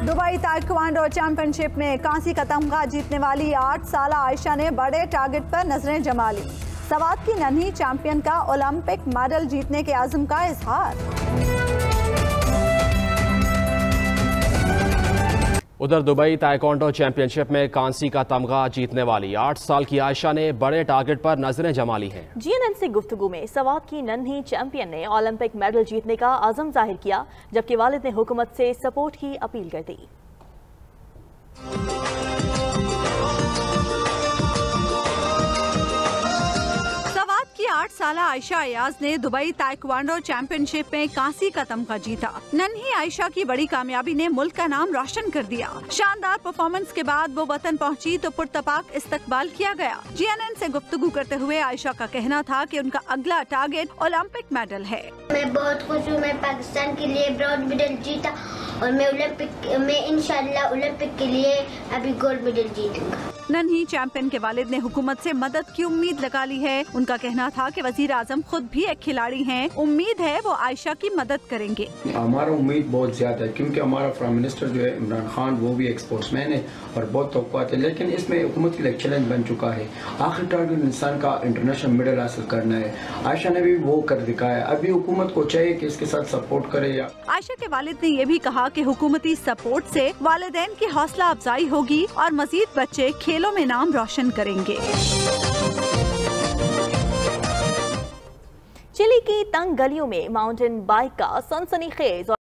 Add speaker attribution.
Speaker 1: Dubai taekwondo championship में कांसी का तमगा जीतने वाली 8 साला आयशा ने बड़े टारगेट पर नजरें जमा ली। सवात की नन्ही चैंपियन का ओलंपिक मेडल जीतने के आज़म का इजहार।
Speaker 2: उधर दुबई ताइक्वांडो चैंपियनशिप में कांसी का तमगा जीतने वाली 8 साल की आयशा ने बड़े टारगेट पर नजरें जमा ली हैं।
Speaker 3: जीएनएन से गुफ्तगू में सवात की नन्ही चैंपियन ने ओलंपिक मेडल जीतने का आज़म जाहिर किया, जबकि वालिद ने हुकूमत से सपोर्ट की अपील कर दी।
Speaker 1: की 8 साला आयशा अयाज ने दुबई ताइक्वांडो चैंपियनशिप में कांसी का तमगा जीता। नन्ही आयशा की बड़ी कामयाबी ने मुल्क का नाम रोशन कर दिया। शानदार परफॉर्मेंस के बाद वो वतन पहुंची तो पुरतपाक इस्तकबाल किया गया। जीएनएन से गुफ्तगू करते हुए आयशा का कहना था कि उनका अगला टारगेट ओलंपिक मेडल है।
Speaker 4: मैं बहुत खुश हूँ, मैं पाकिस्तान के लिए ब्रॉन्ज मेडल जीता और मैं ओलंपिक में इंशाल्लाह ओलंपिक के लिए अभी गोल्ड मेडल जीतूंगा।
Speaker 1: नन्ही चैंपियन के वालिद ने हुकूमत से मदद की उम्मीद लगा ली है। उनका कहना था कि वजीर आजम खुद भी एक खिलाड़ी हैं। उम्मीद है वो आयशा की मदद करेंगे।
Speaker 5: हमारा उम्मीद बहुत ज्यादा है क्योंकि हमारा प्राइम मिनिस्टर जो है इमरान खान वो भी एक स्पोर्ट्समैन है और बहुत तवक्कुआत है, लेकिन इसमें हुकूमत के लिए चैलेंज बन चुका है। आखिर टारगेट इंसान का इंटरनेशनल मेडल हासिल करना है। आयशा ने भी वो कर दिखाया। अभी हुकूमत को चाहिए कि इसके साथ सपोर्ट करे।
Speaker 1: आयशा के वालिद ने ये भी कहा कि हुकूमती सपोर्ट से वालिदैन की हौसला अफजाई होगी और मजीद बच्चे खेलों में नाम रोशन करेंगे।
Speaker 3: चिली की तंग गलियों में माउंटेन बाइक का सनसनीखेज